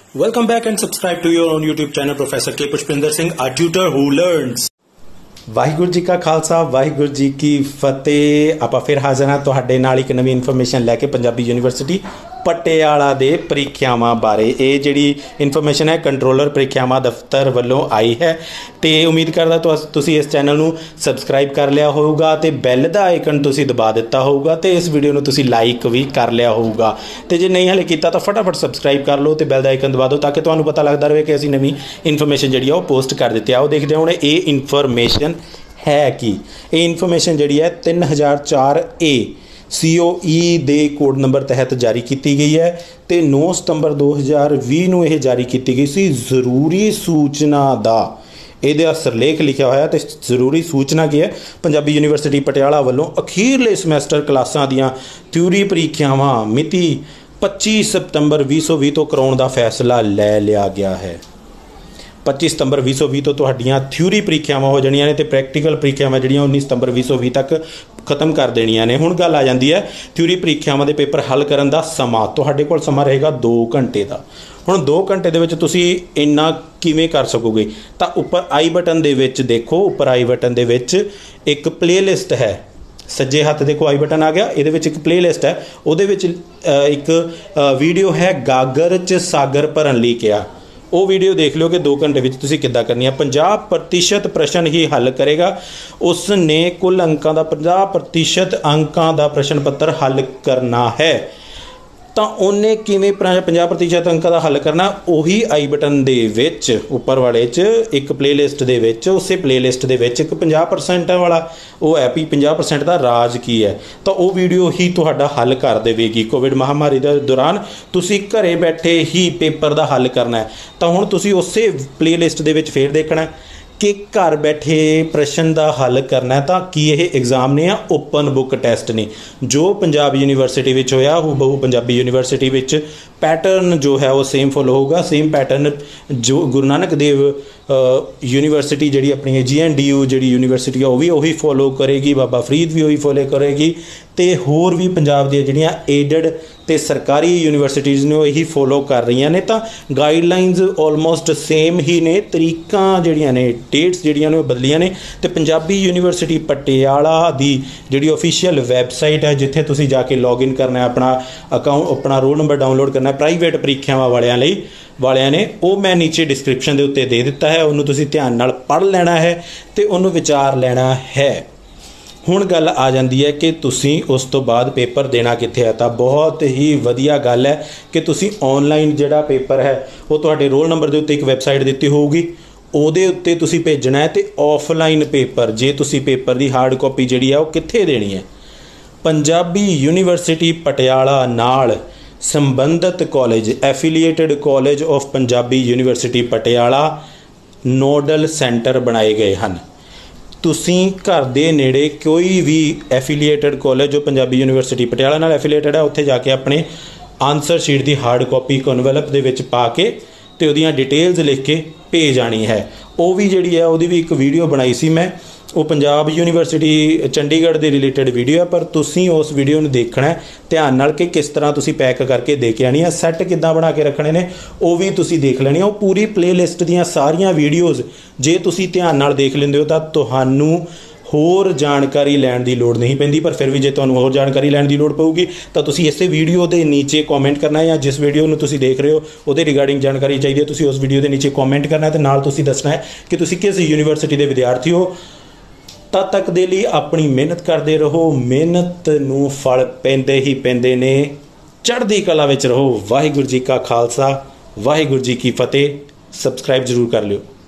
Welcome back and subscribe to your own YouTube channel, Professor K. Pushpinder Singh, a tutor who learns. Waheguru ji ਕਾ ਖਾਲਸਾ ਵਾਹਿਗੁਰੂ ਜੀ ਕੀ ਫਤਿਹ। ਆਪਾਂ ਫਿਰ ਹਾਜ਼ਰ ਹਾਂ ਤੁਹਾਡੇ ਨਾਲ ਇੱਕ ਨਵੀਂ ਇਨਫੋਰਮੇਸ਼ਨ ਲੈ ਕੇ ਪੰਜਾਬੀ ਯੂਨੀਵਰਸਿਟੀ ਪਟਿਆਲਾ ਦੇ ਪ੍ਰੀਖਿਆਵਾਂ ਬਾਰੇ। ਇਹ ਜਿਹੜੀ ਇਨਫੋਰਮੇਸ਼ਨ ਹੈ ਕੰਟਰੋਲਰ ਪ੍ਰੀਖਿਆਵਾਂ ਦਫ਼ਤਰ ਵੱਲੋਂ ਆਈ ਹੈ ਅਤੇ ਉਮੀਦ ਕਰਦਾ ਤੁਸੀਂ ਇਸ ਚੈਨਲ ਨੂੰ ਸਬਸਕ੍ਰਾਈਬ ਕਰ ਲਿਆ ਹੋਊਗਾ ਅਤੇ ਬੈਲ ਦਾ ਆਈਕਨ ਤੁਸੀਂ ਦਬਾ ਦਿੱਤਾ ਹੋਊਗਾ ਅਤੇ ਇਸ ਵੀਡੀਓ ਨੂੰ ਤੁਸੀਂ ਲਾਈਕ ਵੀ ਕਰ ਲਿਆ ਹੋਊਗਾ। ਅਤੇ ਜੇ ਨਹੀਂ ਹਾਲੇ ਕੀਤਾ ਤਾਂ ਫਟਾਫਟ ਸਬਸਕ੍ਰਾਈਬ ਕਰ ਲਓ ਅਤੇ ਬੈਲ ਦਾ ਆਈਕਨ ਦਬਾ ਦਿਓ ਤਾਂ ਕਿ ਤੁਹਾਨੂੰ ਪਤਾ ਲੱਗਦਾ ਰਹੇ ਕਿ ਅਸੀਂ ਨਵੀਂ ਇਨਫੋਰਮੇਸ਼ਨ ਜਿਹੜੀ ਆ ਉਹ ਪੋਸਟ ਕਰ ਦਿੱਤੀ ਆ। ਉਹ ਦੇਖਦੇ ਹੁਣ ਇਹ ਇਨਫੋਰਮੇਸ਼ਨ है कि ये इन्फॉर्मेशन जी है 3004A COE दे कोड नंबर तहत जारी की गई है तो 9 सितंबर 2020 ਨੂੰ ਇਹ जारी की गई सी। जरूरी सूचना ਦਾ ਇਹਦਾ ਸਿਰਲੇਖ ਲਿਖਿਆ ਹੋਇਆ ਤੇ ਜ਼ਰੂਰੀ ਸੂਚਨਾ ਕੀ ਹੈ, ਪੰਜਾਬੀ ਯੂਨੀਵਰਸਿਟੀ ਪਟਿਆਲਾ ਵੱਲੋਂ ਅਖੀਰਲੇ ਸਮੈਸਟਰ ਕਲਾਸਾਂ ਦੀਆਂ ਥਿਊਰੀ ਪ੍ਰੀਖਿਆਵਾਂ ਮਿਤੀ 25 ਸਤੰਬਰ 2020 ਤੋਂ ਕਰਾਉਣ ਦਾ ਫੈਸਲਾ ਲੈ ਲਿਆ ਗਿਆ ਹੈ। 25 ਸਤੰਬਰ 2020 ਤੋਂ ਤੁਹਾਡੀਆਂ ਥਿਊਰੀ ਪ੍ਰੀਖਿਆਵਾਂ ਹੋ ਜਾਣੀਆਂ ਨੇ ਤੇ ਪ੍ਰੈਕਟੀਕਲ ਪ੍ਰੀਖਿਆਵਾਂ ਜਿਹੜੀਆਂ 19 ਸਤੰਬਰ 2020 ਤੱਕ ਖਤਮ ਕਰ ਦੇਣੀਆਂ ਨੇ। ਹੁਣ ਗੱਲ ਆ ਜਾਂਦੀ ਹੈ ਥਿਊਰੀ ਪ੍ਰੀਖਿਆਵਾਂ ਦੇ ਪੇਪਰ ਹੱਲ ਕਰਨ ਦਾ ਸਮਾਂ। ਤੁਹਾਡੇ ਕੋਲ ਸਮਾਂ ਰਹੇਗਾ 2 ਘੰਟੇ ਦਾ। ਹੁਣ 2 ਘੰਟੇ ਦੇ ਵਿੱਚ ਤੁਸੀਂ ਇੰਨਾ ਕਿਵੇਂ ਕਰ ਸਕੋਗੇ ਤਾਂ ਉੱਪਰ ਆਈ ਬਟਨ ਦੇ ਵਿੱਚ ਦੇਖੋ, ਉੱਪਰ ਆਈ ਬਟਨ ਦੇ ਵਿੱਚ ਇੱਕ ਪਲੇਲਿਸਟ ਹੈ। ਸੱਜੇ ਹੱਥ ਦੇਖੋ ਆਈ ਬਟਨ ਆ ਗਿਆ, ਇਹਦੇ ਵਿੱਚ ਇੱਕ ਪਲੇਲਿਸਟ ਹੈ, ਉਹਦੇ ਵਿੱਚ ਇੱਕ ਵੀਡੀਓ ਹੈ ਗਾਗਰ 'ਚ ਸਾਗਰ ਭਰਨ ਲਈ ਕਿਹਾ। ਉਹ ਵੀਡੀਓ ਦੇਖ ਲਿਓ ਕਿ 2 ਘੰਟੇ ਵਿੱਚ ਤੁਸੀਂ ਕਿੱਦਾਂ ਕਰਨੀ ਹੈ। 50% ਪ੍ਰਸ਼ਨ ਹੀ ਹੱਲ ਕਰੇਗਾ। ਉਸ ਨੇ ਕੁੱਲ ਅੰਕਾਂ ਦਾ 50% ਅੰਕਾਂ ਦਾ ਪ੍ਰਸ਼ਨ ਪੱਤਰ ਹੱਲ ਕਰਨਾ ਹੈ। ਤਾਂ ਉਹਨੇ ਕਿਵੇਂ 50% ਅੰਕਾਂ ਦਾ ਹੱਲ ਕਰਨਾ, ਉਹੀ ਆਈ ਬਟਨ ਦੇ ਵਿੱਚ ਉੱਪਰ ਵਾਲੇ 'ਚ ਇੱਕ ਪਲੇਲਿਸਟ ਦੇ ਵਿੱਚ, ਉਸੇ ਪਲੇਲਿਸਟ ਦੇ ਵਿੱਚ ਇੱਕ 50% ਵਾਲਾ ਉਹ ਹੈ ਵੀ 50% ਦਾ ਰਾਜ ਕੀ ਹੈ, ਤਾਂ ਉਹ ਵੀਡੀਓ ਹੀ ਤੁਹਾਡਾ ਹੱਲ ਕਰ ਦੇਵੇਗੀ। ਕੋਵਿਡ ਮਹਾਮਾਰੀ ਦੇ ਦੌਰਾਨ ਤੁਸੀਂ ਘਰੇ ਬੈਠੇ ਹੀ ਪੇਪਰ ਦਾ ਹੱਲ ਕਰਨਾ ਹੈ। ਤਾਂ ਹੁਣ ਤੁਸੀਂ ਉਸੇ ਪਲੇਲਿਸਟ ਦੇ ਵਿੱਚ ਫੇਰ ਦੇਖਣਾ ਕਿ ਘਰ ਬੈਠੇ ਪ੍ਰਸ਼ਨ ਦਾ ਹੱਲ ਕਰਨਾ ਹੈ। ਤਾਂ ਕੀ ਇਹ ਐਗਜ਼ਾਮ ਨੇ ਆ ਓਪਨ ਬੁੱਕ ਟੈਸਟ ਨੇ ਜੋ ਪੰਜਾਬ ਯੂਨੀਵਰਸਿਟੀ ਵਿੱਚ ਹੋਇਆ ਹੂਬਹੂ ਪੰਜਾਬੀ ਯੂਨੀਵਰਸਿਟੀ ਵਿੱਚ ਪੈਟਰਨ ਜੋ ਹੈ ਉਹ ਸੇਮ ਫੋਲੋ ਹੋਊਗਾ। ਸੇਮ ਪੈਟਰਨ ਜੋ ਗੁਰੂ ਨਾਨਕ ਦੇਵ ਯੂਨੀਵਰਸਿਟੀ ਜਿਹੜੀ ਆਪਣੀ GNDU ਜਿਹੜੀ ਯੂਨੀਵਰਸਿਟੀ ਆ ਉਹ ਵੀ ਉਹੀ ਫੋਲੋ ਕਰੇਗੀ, ਬਾਬਾ ਫਰੀਦ ਵੀ ਉਹੀ ਫੋਲੋ ਕਰੇਗੀ ਅਤੇ ਹੋਰ ਵੀ ਪੰਜਾਬ ਦੀਆਂ ਜਿਹੜੀਆਂ ਏਡਡ ਅਤੇ ਸਰਕਾਰੀ ਯੂਨੀਵਰਸਿਟੀਜ਼ ਨੇ ਉਹ ਇਹੀ ਫੋਲੋ ਕਰ ਰਹੀਆਂ ਨੇ। ਤਾਂ ਗਾਈਡਲਾਈਨਜ਼ ਆਲਮੋਸਟ ਸੇਮ ਹੀ ਨੇ, ਤਰੀਕਾਂ ਜਿਹੜੀਆਂ ਨੇ, ਡੇਟਸ ਜਿਹੜੀਆਂ ਨੇ ਉਹ ਬਦਲੀਆਂ ਨੇ। ਅਤੇ ਪੰਜਾਬੀ ਯੂਨੀਵਰਸਿਟੀ ਪਟਿਆਲਾ ਦੀ ਜਿਹੜੀ ਓਫੀਸ਼ੀਅਲ ਵੈਬਸਾਈਟ ਹੈ ਜਿੱਥੇ ਤੁਸੀਂ ਜਾ ਕੇ ਲੌਗਇਨ ਕਰਨਾ, ਆਪਣਾ ਅਕਾਊਂਟ, ਆਪਣਾ ਰੋਲ ਨੰਬਰ ਡਾਊਨਲੋਡ ਕਰਨਾ ਪ੍ਰਾਈਵੇਟ ਪ੍ਰੀਖਿਆਵਾਂ ਵਾਲਿਆਂ ਨੇ, ਉਹ ਮੈਂ ਨੀਚੇ ਡਿਸਕ੍ਰਿਪਸ਼ਨ ਦੇ ਉੱਤੇ ਦੇ ਦਿੱਤਾ ਹੈ। ਉਹਨੂੰ ਤੁਸੀਂ ਧਿਆਨ ਨਾਲ ਪੜ੍ਹ ਲੈਣਾ ਹੈ ਅਤੇ ਉਹਨੂੰ ਵਿਚਾਰ ਲੈਣਾ ਹੈ। ਹੁਣ ਗੱਲ ਆ ਜਾਂਦੀ ਹੈ ਕਿ ਤੁਸੀਂ ਉਸ ਤੋਂ ਬਾਅਦ ਪੇਪਰ ਦੇਣਾ ਕਿੱਥੇ ਹੈ। ਤਾਂ ਬਹੁਤ ਹੀ ਵਧੀਆ ਗੱਲ ਹੈ ਕਿ ਤੁਸੀਂ ਔਨਲਾਈਨ ਜਿਹੜਾ ਪੇਪਰ ਹੈ ਉਹ ਤੁਹਾਡੇ ਰੋਲ ਨੰਬਰ ਦੇ ਉੱਤੇ ਇੱਕ ਵੈਬਸਾਈਟ ਦਿੱਤੀ ਹੋਊਗੀ, ਉਹਦੇ ਉੱਤੇ ਤੁਸੀਂ ਭੇਜਣਾ ਹੈ। ਅਤੇ ਆਫਲਾਈਨ ਪੇਪਰ ਜੇ ਤੁਸੀਂ ਪੇਪਰ ਦੀ ਹਾਰਡ ਕਾਪੀ ਜਿਹੜੀ ਹੈ ਉਹ ਕਿੱਥੇ ਦੇਣੀ ਹੈ, ਪੰਜਾਬੀ ਯੂਨੀਵਰਸਿਟੀ ਪਟਿਆਲਾ ਨਾਲ ਸੰਬੰਧਿਤ college, affiliated college of Punjabi university Patiala nodal centre ਬਣਾਏ ਗਏ ਹਨ। ਤੁਸੀਂ ਘਰ ਦੇ ਨੇੜੇ ਕੋਈ ਵੀ ਐਫੀਲੀਏਟਡ ਕਾਲਜ ਜੋ ਪੰਜਾਬੀ ਯੂਨੀਵਰਸਿਟੀ ਪਟਿਆਲਾ ਨਾਲ ਐਫੀਲੀਏਟਡ ਹੈ ਉੱਥੇ ਜਾ ਕੇ ਆਪਣੇ ਆਨਸਰ ਸ਼ੀਟ ਦੀ ਹਾਰਡ ਕਾਪੀ ਕਨਵੈਲਪ ਦੇ ਵਿੱਚ ਪਾ ਕੇ ਅਤੇ ਉਹਦੀਆਂ ਡਿਟੇਲਸ ਲਿਖ ਕੇ ਭੇਜ ਆਉਣੀ ਹੈ। ਉਹ ਵੀ ਜਿਹੜੀ ਹੈ ਉਹਦੀ ਵੀ ਇੱਕ ਵੀਡੀਓ ਬਣਾਈ ਸੀ ਮੈਂ, ਉਹ ਪੰਜਾਬ ਯੂਨੀਵਰਸਿਟੀ ਚੰਡੀਗੜ੍ਹ ਦੇ ਰਿਲੇਟਡ ਵੀਡੀਓ ਹੈ, ਪਰ ਤੁਸੀਂ ਉਸ ਵੀਡੀਓ ਨੂੰ ਦੇਖਣਾ ਧਿਆਨ ਨਾਲ ਕਿ ਕਿਸ ਤਰ੍ਹਾਂ ਤੁਸੀਂ ਪੈਕ ਕਰਕੇ ਦੇ ਕੇ ਆਉਣੀ ਹੈ, ਸੈੱਟ ਕਿੱਦਾਂ ਬਣਾ ਕੇ ਰੱਖਣੇ ਨੇ ਉਹ ਵੀ ਤੁਸੀਂ ਦੇਖ ਲੈਣੀ ਹੈ। ਉਹ ਪੂਰੀ ਪਲੇਲਿਸਟ ਦੀਆਂ ਸਾਰੀਆਂ ਵੀਡੀਓਜ਼ ਜੇ ਤੁਸੀਂ ਧਿਆਨ ਨਾਲ ਦੇਖ ਲੈਂਦੇ ਹੋ ਤਾਂ ਤੁਹਾਨੂੰ ਹੋਰ ਜਾਣਕਾਰੀ ਲੈਣ ਦੀ ਲੋੜ ਨਹੀਂ ਪੈਂਦੀ। ਪਰ ਫਿਰ ਵੀ ਜੇ ਤੁਹਾਨੂੰ ਹੋਰ ਜਾਣਕਾਰੀ ਲੈਣ ਦੀ ਲੋੜ ਪਊਗੀ ਤਾਂ ਤੁਸੀਂ ਇਸੇ ਵੀਡੀਓ ਦੇ ਨੀਚੇ ਕਮੈਂਟ ਕਰਨਾ ਹੈ, ਜਾਂ ਜਿਸ ਵੀਡੀਓ ਨੂੰ ਤੁਸੀਂ ਦੇਖ ਰਹੇ ਹੋ ਉਹਦੇ ਰਿਗਾਰਡਿੰਗ ਜਾਣਕਾਰੀ ਚਾਹੀਦੀ ਹੈ ਤੁਸੀਂ ਉਸ ਵੀਡੀਓ ਦੇ ਨੀਚੇ ਕਮੈਂਟ ਕਰਨਾ ਹੈ ਅਤੇ ਨਾਲ ਤੁਸੀਂ ਦੱਸਣਾ ਹੈ ਕਿ ਤੁਸੀਂ ਕਿਸ ਯੂਨੀਵਰਸਿਟੀ ਦੇ ਵਿਦਿਆਰਥੀ ਹੋ। ਤਦ ਤੱਕ ਦੇ ਲਈ ਆਪਣੀ ਮਿਹਨਤ ਕਰਦੇ ਰਹੋ, ਮਿਹਨਤ ਨੂੰ ਫਲ ਪੈਂਦੇ ਹੀ ਪੈਂਦੇ ਨੇ। ਚੜ੍ਹਦੀ ਕਲਾ ਵਿੱਚ ਰਹੋ। ਵਾਹਿਗੁਰੂ ਜੀ ਕਾ ਖਾਲਸਾ, ਵਾਹਿਗੁਰੂ ਜੀ ਕੀ ਫਤਿਹ। ਸਬਸਕ੍ਰਾਈਬ ਜ਼ਰੂਰ ਕਰ ਲਿਓ।